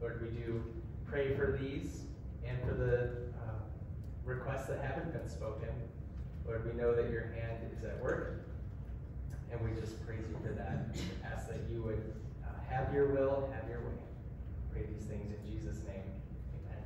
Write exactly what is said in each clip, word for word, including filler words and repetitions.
Lord, we do pray for these and for the uh, requests that haven't been spoken. Lord, we know that your hand is at work, and we just praise you for that. Ask that you would uh, have your will, have your way. Pray these things in Jesus' name. Amen.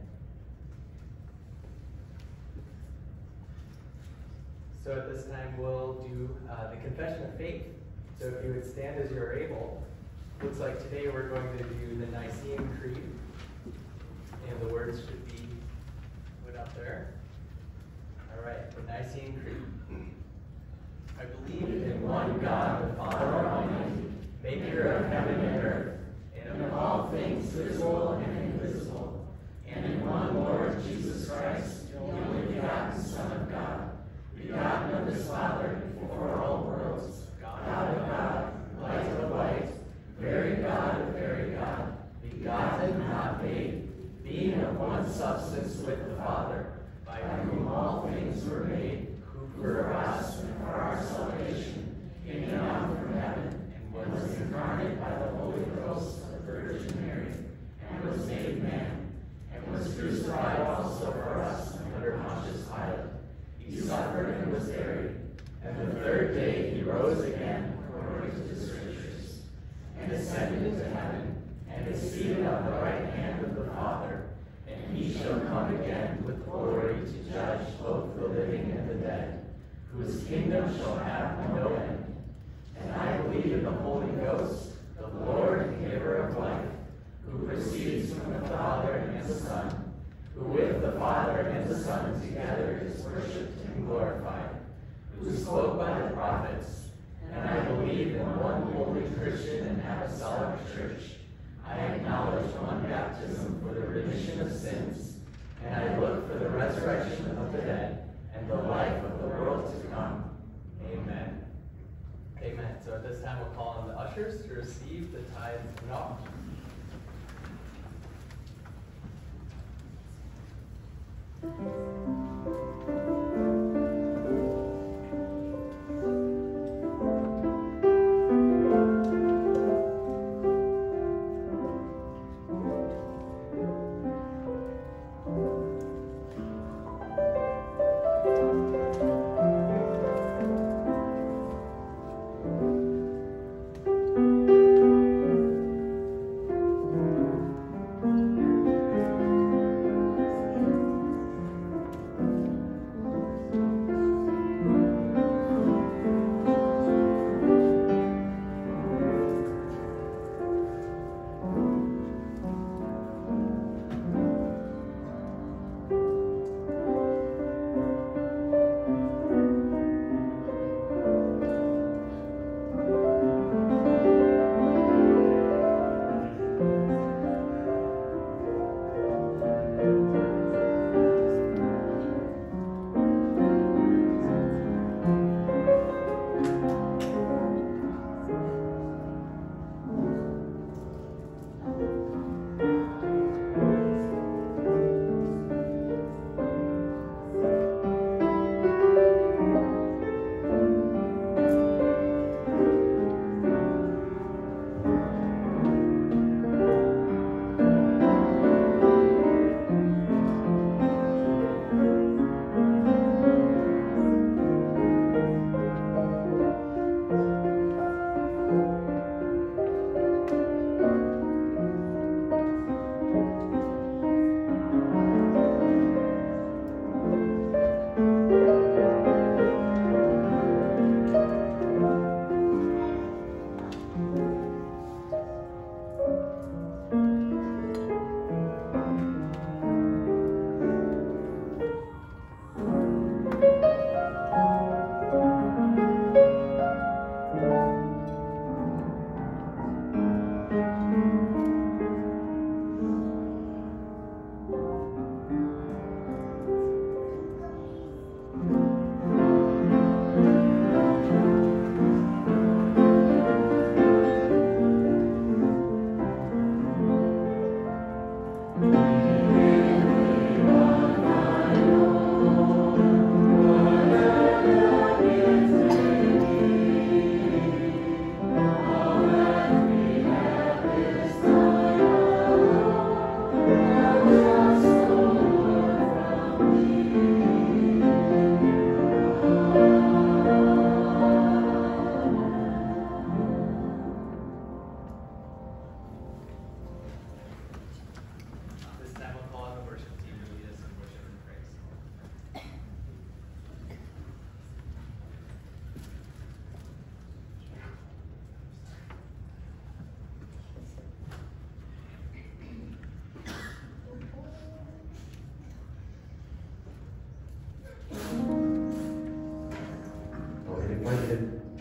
So at this time, we'll do uh, the confession of faith. So if you would stand as you're able. Looks like today we're going to do the Nicene Creed. And the words should be put up there. All right, the Nicene Creed. I believe in one God, the Father Almighty, maker of heaven and earth, and of all things visible and invisible, and in one Lord Jesus Christ, the only begotten Son of God, begotten of his Father before all worlds, God of God, light of light, very God of very God, begotten, not made, being of one substance with the Father, by whom all things were made, who for us and for our salvation came down from heaven, and was incarnate by the Holy Ghost of the Virgin Mary, and was made man, and was crucified also for us under Pontius Pilate. He suffered and was buried, and the third day he rose again according to the Scriptures, and ascended into heaven, and is seated on the right hand of the Father. And he shall come again with glory to judge both the living and the dead, whose kingdom shall have no end. And I believe in the Holy Ghost, the Lord and giver of life, who proceeds from the Father and the Son, who with the Father and the Son together is worshipped and glorified, who spoke by the prophets. And I believe in one holy Christian and apostolic church. I acknowledge one baptism for the remission of sins, and I look for the resurrection of the dead and the life of the world to come. Amen. Amen. So at this time we'll call on the ushers to receive the tithes and offerings.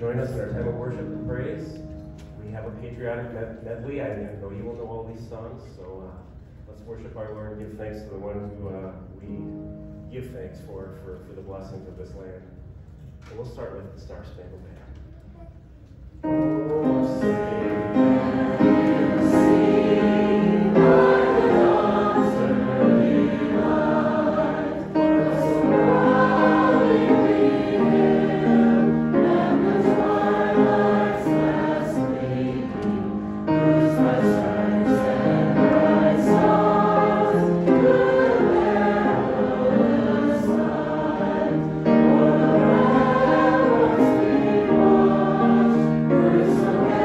join us in our time of worship and praise. We have a patriotic med- medley. I know you will know all these songs, so uh, let's worship our Lord and give thanks to the one who uh, we give thanks for, for, for the blessings of this land. And we'll start with the Star Spangled Banner. Oh, sing, sing, my daughters, early light, what so proudly we hail, and the twilight's last gleaming, whose bright stripes and bright stars, good perilous times, o'er the ramparts we watch, were so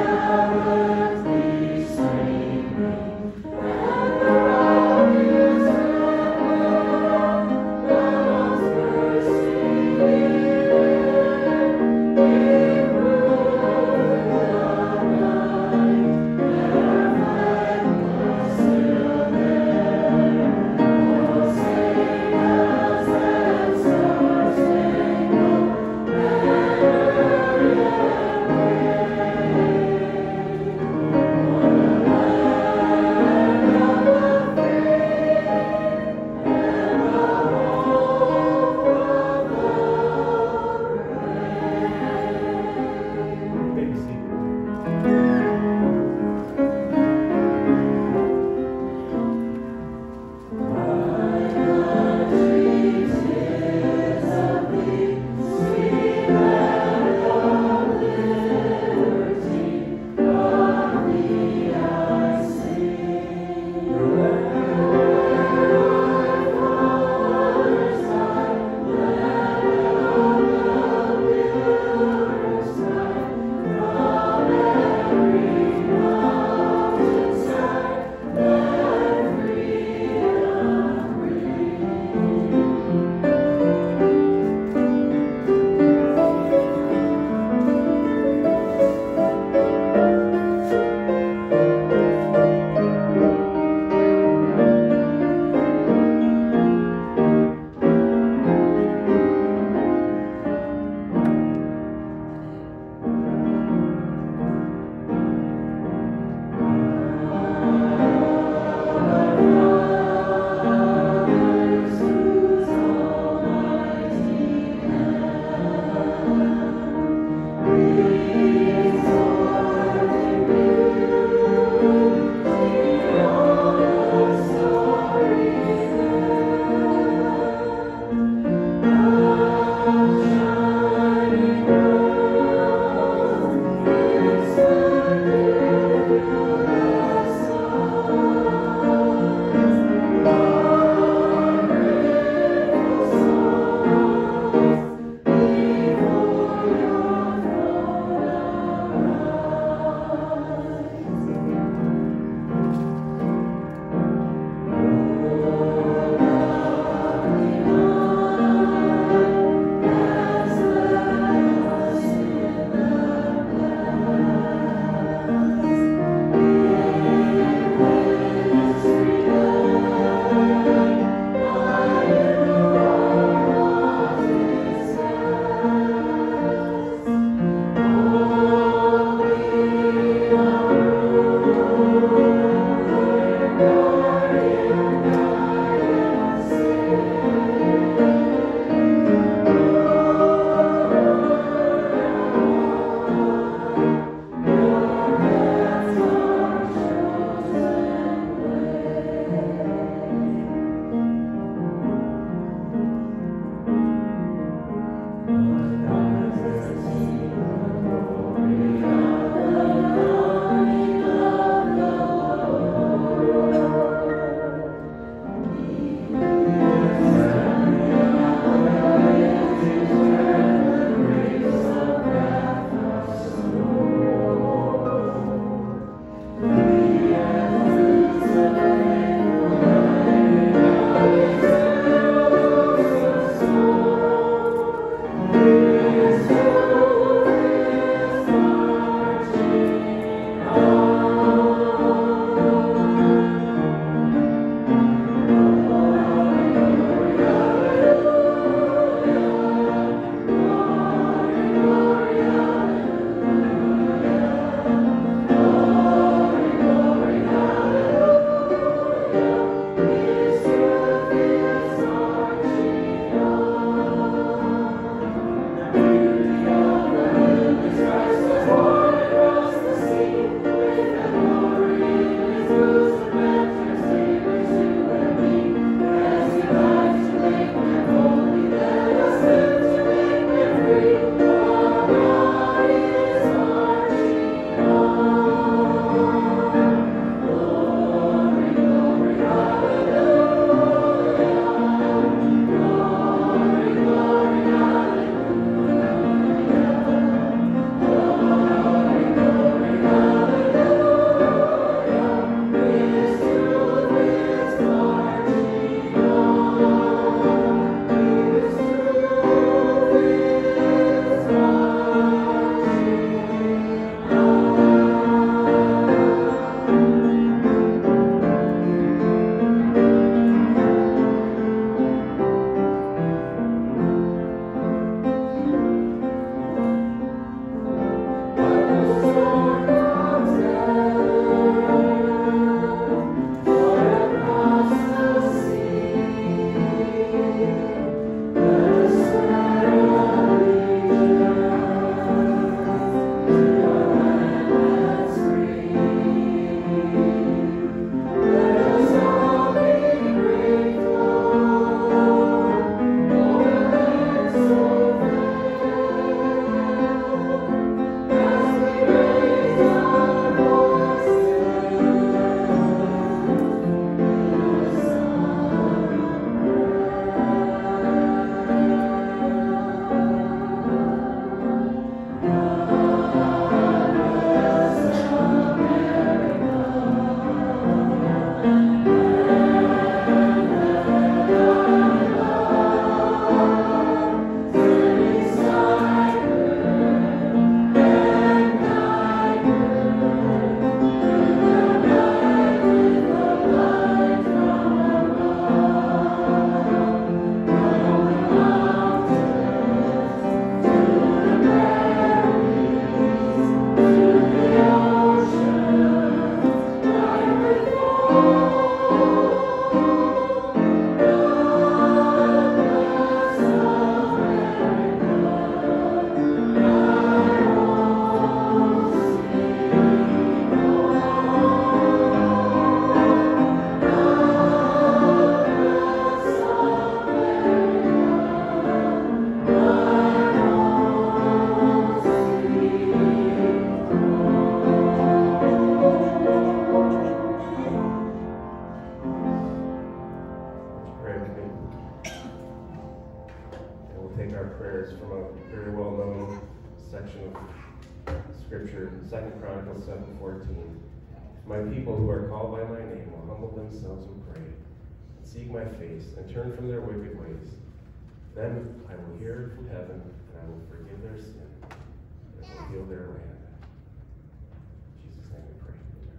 prayers from a very well-known section of Scripture, Second Chronicles seven fourteen. My people who are called by my name will humble themselves and pray, and seek my face, and turn from their wicked ways. Then I will hear from heaven, and I will forgive their sin, and will heal their land. In Jesus' name we pray.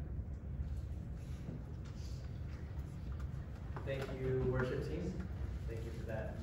Thank you, worship team. Thank you for that.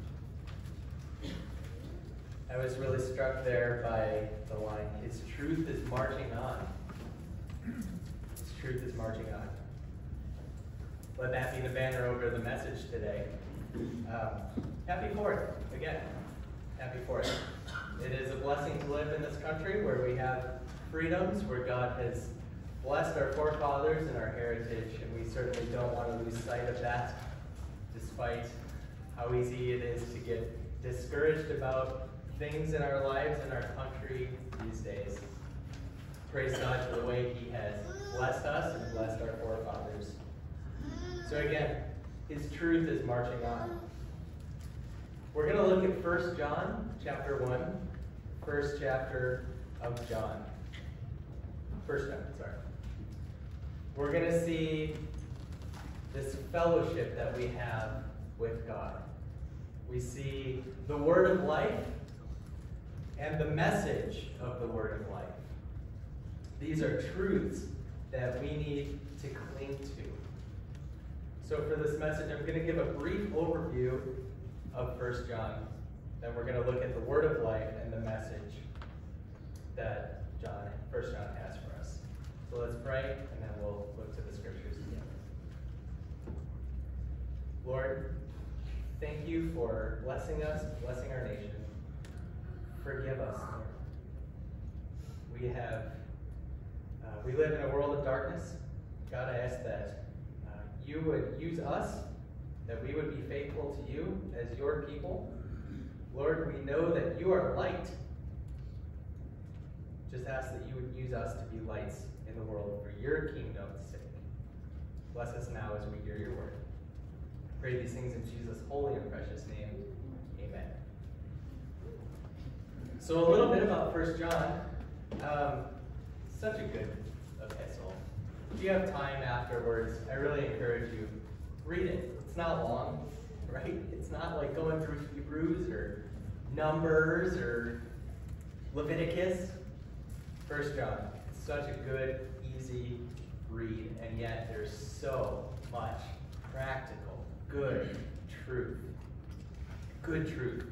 I was really struck there by the line, His truth is marching on. His truth is marching on. Let that be the banner over the message today. Um, happy Fourth, again. Happy Fourth. It is a blessing to live in this country where we have freedoms, where God has blessed our forefathers and our heritage, and we certainly don't want to lose sight of that, despite how easy it is to get discouraged about things in our lives and our country these days. Praise God for the way He has blessed us and blessed our forefathers. So again, His truth is marching on. We're going to look at First John chapter one, first chapter of John. First John, sorry. We're going to see this fellowship that we have with God. We see the word of life and the message of the word of life. These are truths that we need to cling to. So for this message, I'm going to give a brief overview of First John. Then we're going to look at the word of life and the message that John, First John has for us. So let's pray, and then we'll look to the scriptures together. Lord, thank you for blessing us, blessing our nation. Forgive us, Lord. We have, uh, we live in a world of darkness. God, I ask that uh, you would use us, that we would be faithful to you as your people. Lord, we know that you are light. Just ask that you would use us to be lights in the world for your kingdom's sake. Bless us now as we hear your word. I pray these things in Jesus' holy and precious name. Amen. So a little bit about First John. Um, such a good epistle. If you have time afterwards, I really encourage you, read it. It's not long, right? It's not like going through Hebrews or Numbers or Leviticus. First John. It's such a good, easy read, and yet there's so much practical, good truth. Good truth.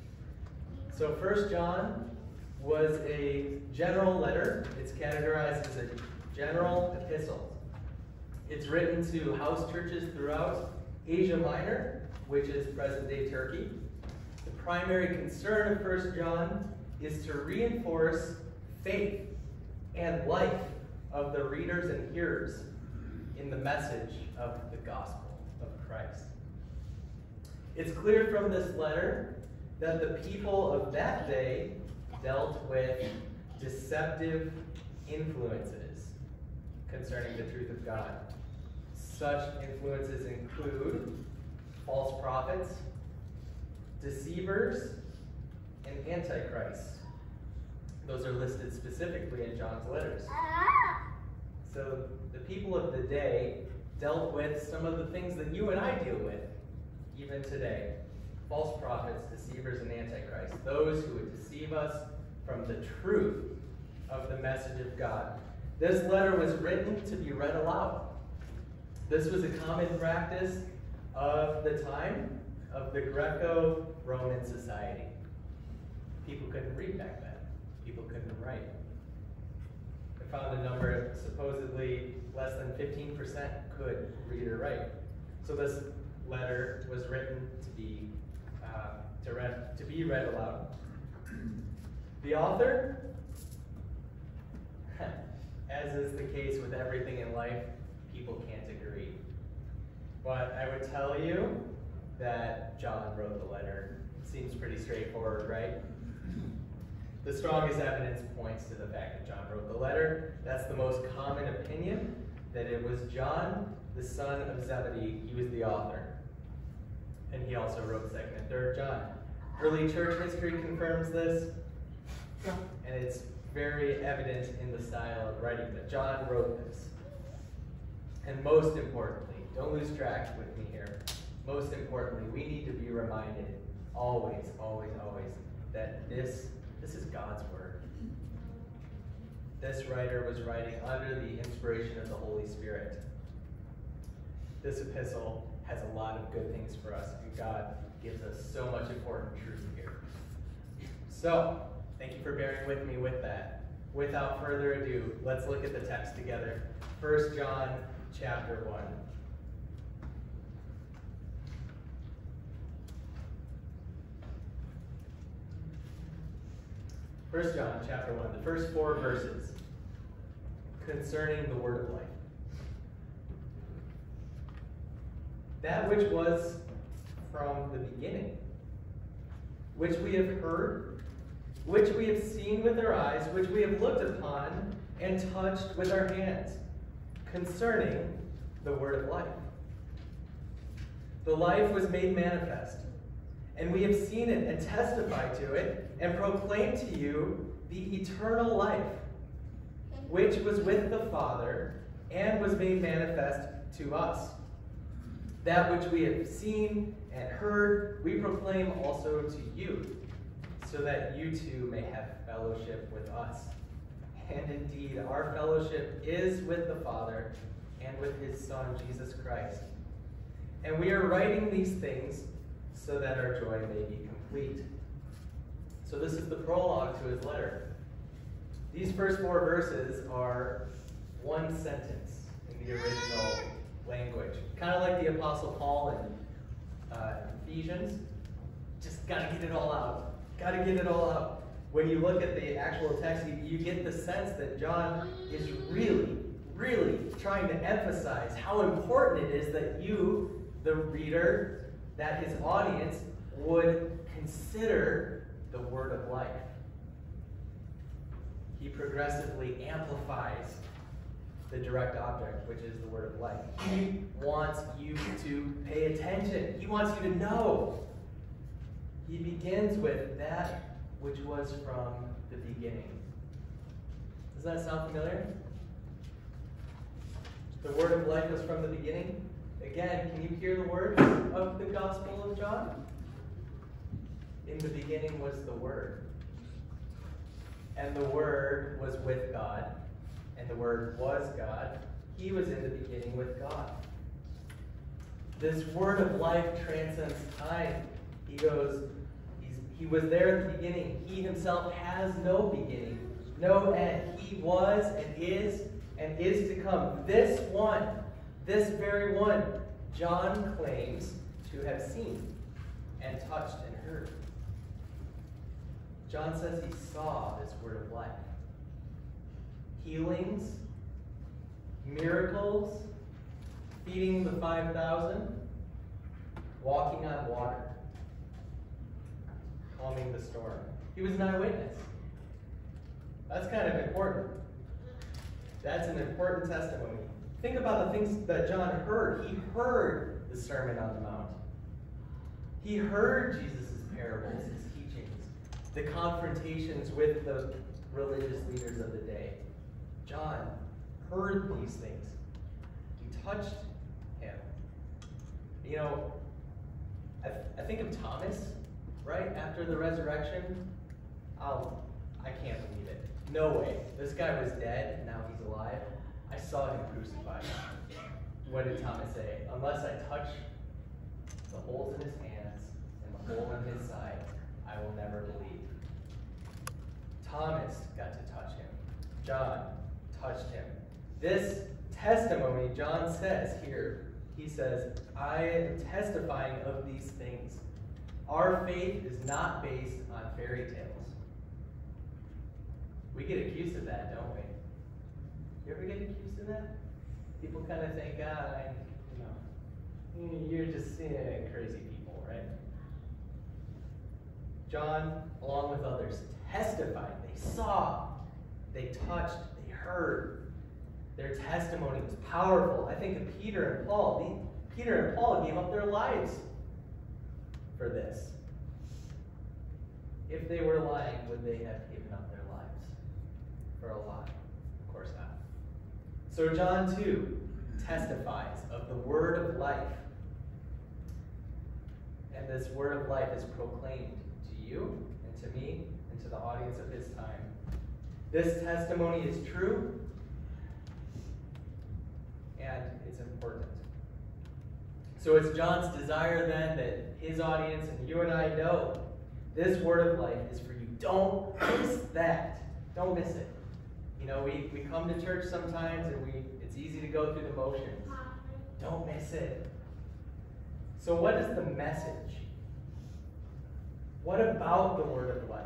So First John was a general letter. It's categorized as a general epistle. It's written to house churches throughout Asia Minor, which is present-day Turkey. The primary concern of First John is to reinforce faith and life of the readers and hearers in the message of the gospel of Christ. It's clear from this letter that the people of that day dealt with deceptive influences concerning the truth of God. Such influences include false prophets, deceivers, and antichrists. Those are listed specifically in John's letters. So the people of the day dealt with some of the things that you and I deal with even today. False prophets, deceivers, and antichrists. Those who would deceive us from the truth of the message of God. This letter was written to be read aloud. This was a common practice of the time of the Greco-Roman society. People couldn't read back then. People couldn't write. I found a number, supposedly less than fifteen percent could read or write. So this letter was written to be uh, to read to be read aloud. The author, as is the case with everything in life, people can't agree. But I would tell you that John wrote the letter. It seems pretty straightforward, right? The strongest evidence points to the fact that John wrote the letter. That's the most common opinion, that it was John, the son of Zebedee. He was the author. And he also wrote second and third John. Early church history confirms this, and it's very evident in the style of writing, but John wrote this. And most importantly, don't lose track with me here, most importantly, we need to be reminded always, always, always, that this, this is God's word. This writer was writing under the inspiration of the Holy Spirit. This epistle has a lot of good things for us, and God gives us so much important truth here. So, thank you for bearing with me with that. Without further ado, let's look at the text together. First John chapter one. First John chapter one, the first four verses concerning the word of life. That which was from the beginning, which we have heard, which we have seen with our eyes, which we have looked upon and touched with our hands, concerning the word of life. The life was made manifest, and we have seen it and testified to it and proclaimed to you the eternal life, which was with the Father and was made manifest to us. That which we have seen and heard, we proclaim also to you, so that you too may have fellowship with us. And indeed, our fellowship is with the Father and with his Son, Jesus Christ. And we are writing these things so that our joy may be complete. So this is the prologue to his letter. These first four verses are one sentence in the original language. Kind of like the Apostle Paul in uh, Ephesians. Just got to get it all out. Got to get it all out. When you look at the actual text, you, you get the sense that John is really, really trying to emphasize how important it is that you, the reader, that his audience would consider the word of life. He progressively amplifies the direct object, which is the word of life. He wants you to pay attention. He wants you to know. He begins with that which was from the beginning. Does that sound familiar? The word of life was from the beginning. Again, can you hear the words of the Gospel of John? In the beginning was the Word. And the Word was with God. And the Word was God. He was in the beginning with God. This word of life transcends time. He goes, he's, he was there at the beginning. He himself has no beginning, no end. He was and is and is to come. This one, this very one, John claims to have seen and touched and heard. John says he saw this word of life. Healings, miracles, feeding the five thousand, walking on water, calming the storm. He was an eyewitness. That's kind of important. That's an important testimony. Think about the things that John heard. He heard the Sermon on the Mount. He heard Jesus' parables, his teachings, the confrontations with the religious leaders of the day. John heard these things. He touched him. You know, I, th- I think of Thomas, right? After the resurrection. I'll, I can't believe it. No way. This guy was dead, and now he's alive. I saw him crucified. What did Thomas say? Unless I touch the holes in his hands and the hole in his side, I will never believe. Thomas got to touch him. John touched him. This testimony, John says here, he says, I am testifying of these things. Our faith is not based on fairy tales. We get accused of that, don't we? You ever get accused of that? People kind of think, ah, I, you know, you're just seeing crazy people, right? John, along with others, testified. They saw, they touched, they heard. Their testimony was powerful. I think of Peter and Paul. Peter and Paul gave up their lives for this. If they were lying, would they have given up their lives for a lie? Of course not. So John two testifies of the word of life. And this word of life is proclaimed to you and to me and to the audience of his time. This testimony is true, and it's important. So it's John's desire then that his audience and you and I know this word of life is for you. Don't miss that. Don't miss it. You know, we, we come to church sometimes and we it's easy to go through the motions. Don't miss it. So what is the message? What about the word of life?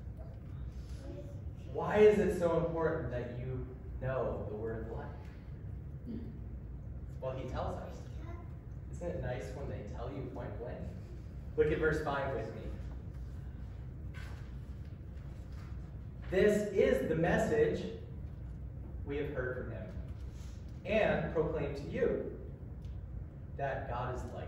Why is it so important that you know the word of life? Well, he tells us. Isn't it nice when they tell you point blank? Look at verse five with me. This is the message we have heard from him and proclaimed to you, that God is light.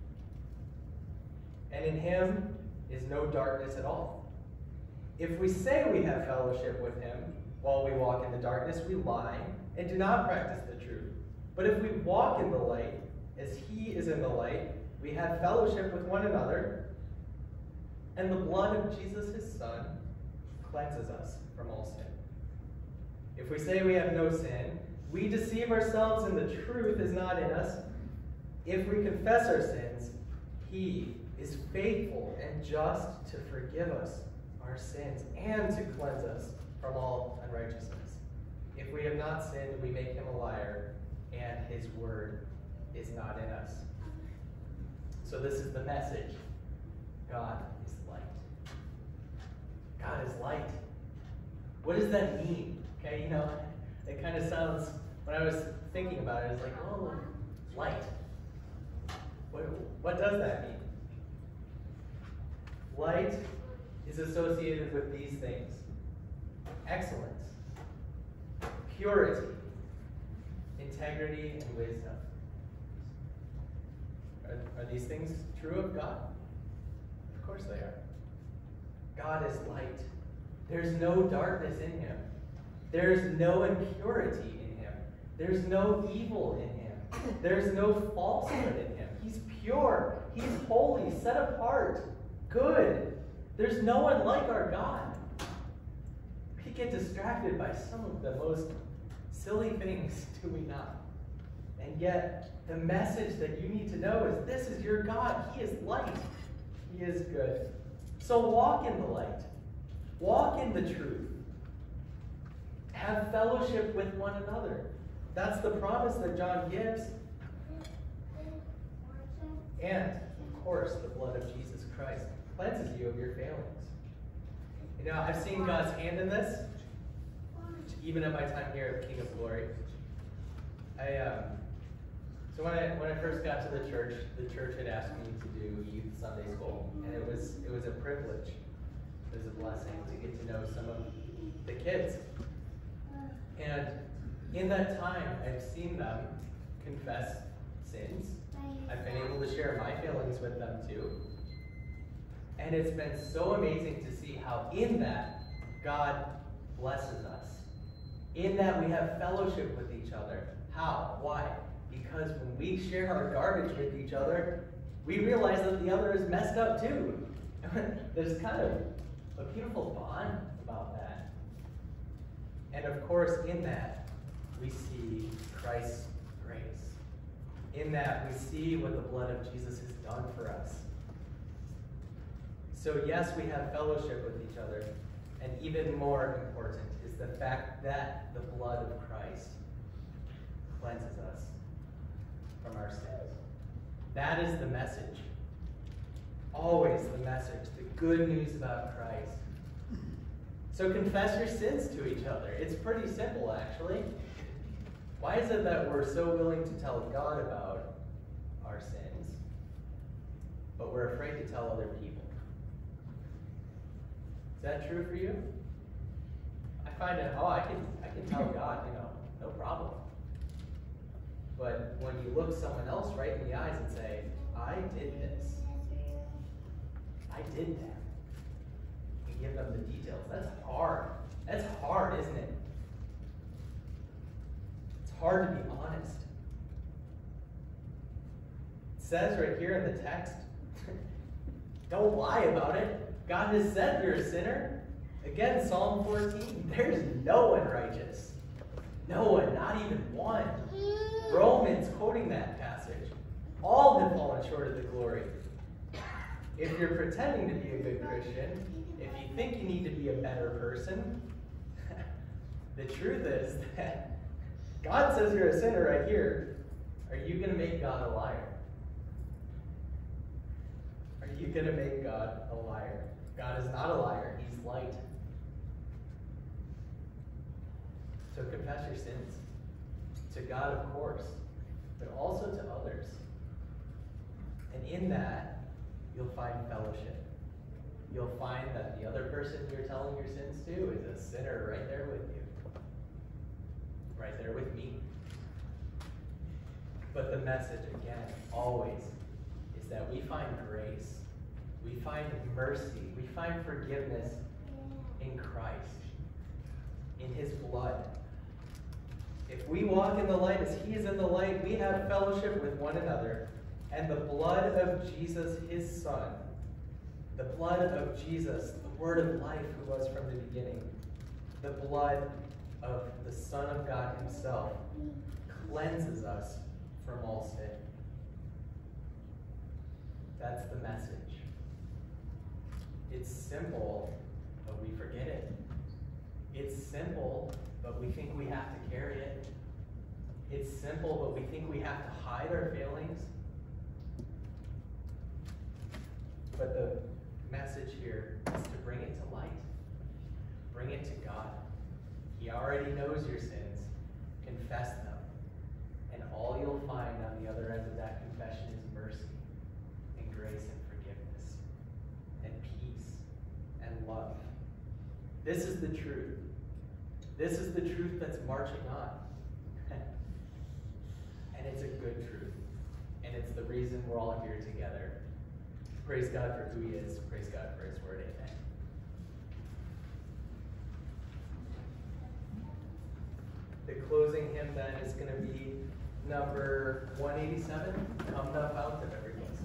And in him is no darkness at all. If we say we have fellowship with him while we walk in the darkness, we lie and do not practice the truth. But if we walk in the light, as he is in the light, we have fellowship with one another, and the blood of Jesus, his son, cleanses us from all sin. If we say we have no sin, we deceive ourselves and the truth is not in us. If we confess our sins, he is faithful and just to forgive us our sins and to cleanse us from all unrighteousness. If we have not sinned, we make him a liar, and his word is not in us. So this is the message. God is light. God is light. What does that mean? Okay, you know, it kind of sounds, when I was thinking about it, it's like, oh, light. What, what does that mean? Light is associated with these things: excellence, purity, integrity, and wisdom. Are, are these things true of God? Of course they are. God is light. There's no darkness in him. There's no impurity in him. There's no evil in him. There's no falsehood in him. He's pure. He's holy, set apart, good. There's no one like our God. We get distracted by some of the most silly things, do we not? And yet, the message that you need to know is this is your God. He is light. He is good. So walk in the light. Walk in the truth. Have fellowship with one another. That's the promise that John gives. And, of course, the blood of Jesus Christ cleanses you of your failings. You know, I've seen God's hand in this, even at my time here at King of Glory. I um, so when I when I first got to the church, the church had asked me to do youth Sunday school, and it was it was a privilege. It was a blessing to get to know some of the kids. And in that time, I've seen them confess sins. I've been able to share my feelings with them too. And it's been so amazing to see how in that, God blesses us. In that we have fellowship with each other. How? Why? Because when we share our garbage with each other, we realize that the other is messed up too. There's kind of a beautiful bond about that. And of course, in that, we see Christ's grace. In that, we see what the blood of Jesus has done for us. So yes, we have fellowship with each other. And even more important is the fact that the blood of Christ cleanses us from our sins. That is the message. Always the message, the good news about Christ. So confess your sins to each other. It's pretty simple, actually. Why is it that we're so willing to tell God about our sins, but we're afraid to tell other people? Is that true for you? I find it, oh, I can, I can tell God, you know, no problem. But when you look someone else right in the eyes and say, I did this, I did that, give them the details. That's hard. That's hard, isn't it? It's hard to be honest. It says right here in the text, don't lie about it. God has said you're a sinner. Again, Psalm fourteen, there's no one righteous. No one, not even one. Romans, quoting that passage, all have fallen short of the glory. If you're pretending to be a good Christian, if you think you need to be a better person, the truth is that God says you're a sinner right here. Are you going to make God a liar? Are you going to make God a liar? God is not a liar. He's light. So confess your sins. To God, of course, but also to others. And in that, you'll find fellowship. You'll find that the other person you're telling your sins to is a sinner right there with you. Right there with me. But the message, again, always, is that we find grace. We find mercy. We find forgiveness in Christ, in his blood. If we walk in the light as he is in the light, we have fellowship with one another. And the blood of Jesus, his Son, the blood of Jesus, the Word of life who was from the beginning, the blood of the Son of God himself, cleanses us from all sin. That's the message. It's simple, but we forget it. It's simple, but we think we have to carry it. It's simple, but we think we have to hide our failings. But the message here is to bring it to light. Bring it to God. He already knows your sins. Confess them. And all you'll find on the other end of that confession is mercy and grace and forgiveness and peace and love. This is the truth. This is the truth that's marching on. And it's a good truth. And it's the reason we're all here together. Praise God for who he is. Praise God for his word. Amen. The closing hymn then is going to be number one eighty-seven, Come Thou Fount of Every Blessing.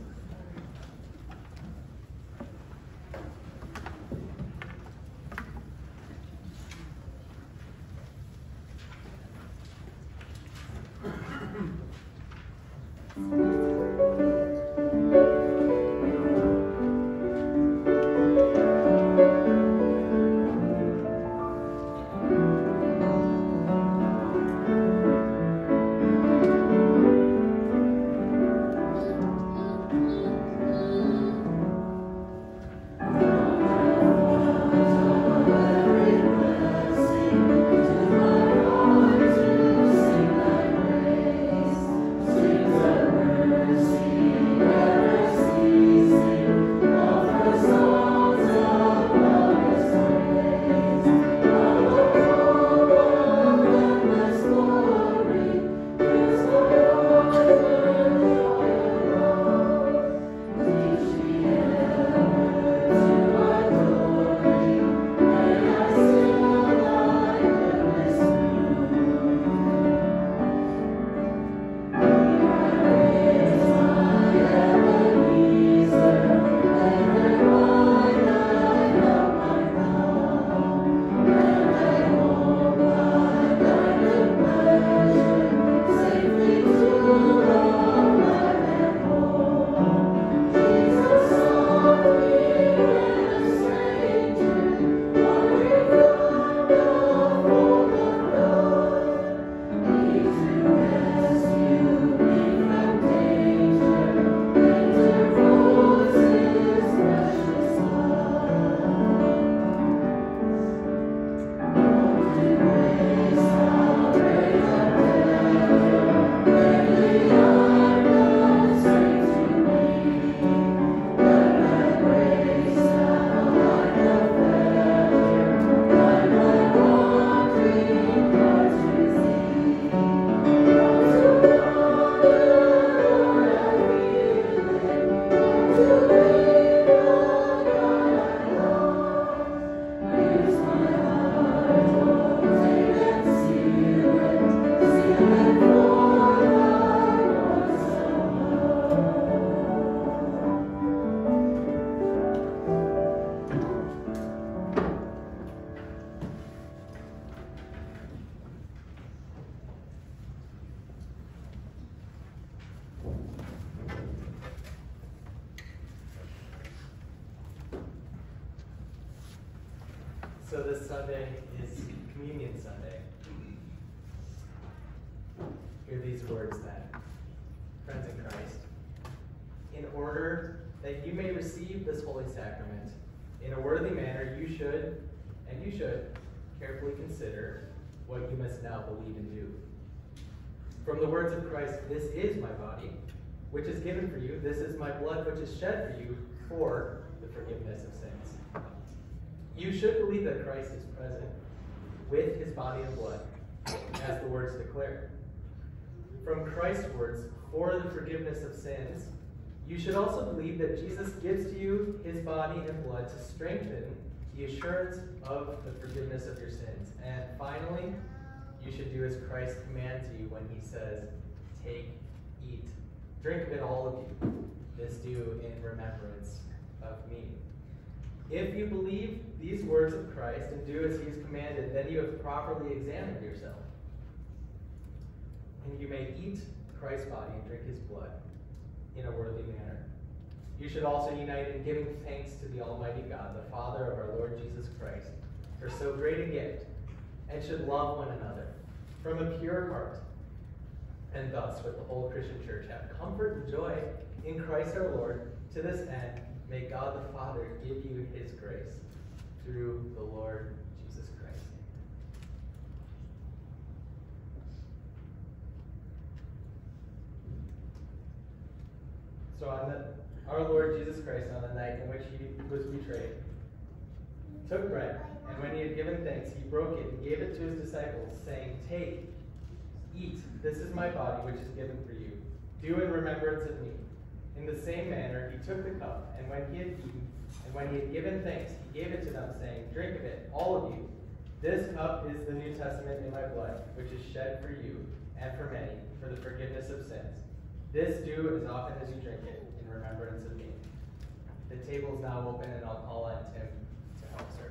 Thank you. this Sunday is Communion Sunday. Hear these words then, friends in Christ. In order that you may receive this holy sacrament in a worthy manner, you should, and you should, carefully consider what you must now believe and do. From the words of Christ, this is my body, which is given for you. This is my blood, which is shed for you for the forgiveness of sins. You should believe that Christ is present with his body and blood, as the words declare. From Christ's words, for the forgiveness of sins, you should also believe that Jesus gives to you his body and blood to strengthen the assurance of the forgiveness of your sins. And finally, you should do as Christ commands you when he says, take, eat, drink of it, all of you. This do in remembrance of me. If you believe these words of Christ and do as he has commanded, then you have properly examined yourself. And you may eat Christ's body and drink his blood in a worthy manner. You should also unite in giving thanks to the Almighty God, the Father of our Lord Jesus Christ, for so great a gift, and should love one another from a pure heart. And thus, with the whole Christian church, have comfort and joy in Christ our Lord. To this end, may God the Father give you his grace through the Lord Jesus Christ. So on the, our Lord Jesus Christ, on the night in which he was betrayed, took bread, and when he had given thanks, he broke it and gave it to his disciples, saying, take, eat, this is my body, which is given for you. Do in remembrance of me. In the same manner, he took the cup, and when he had eaten, and when he had given thanks, he gave it to them, saying, drink of it, all of you. This cup is the New Testament in my blood, which is shed for you and for many, for the forgiveness of sins. This do as often as you drink it, in remembrance of me. The table is now open, and I'll call on Tim to help serve.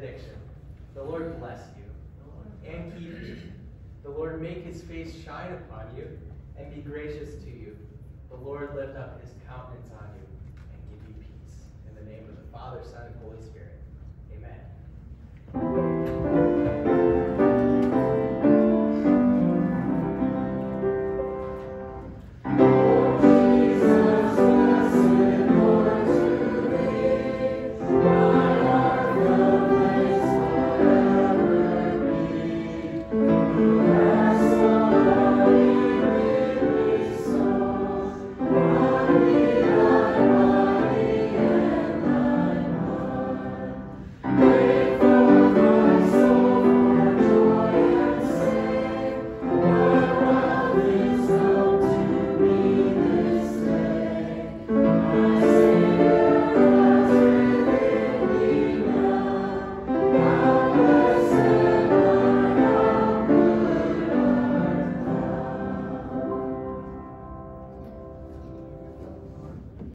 benediction. The Lord bless you and keep you. The Lord make his face shine upon you and be gracious to you. The Lord lift up his countenance on you and give you peace. In the name of the Father, Son, and Holy Spirit. Amen.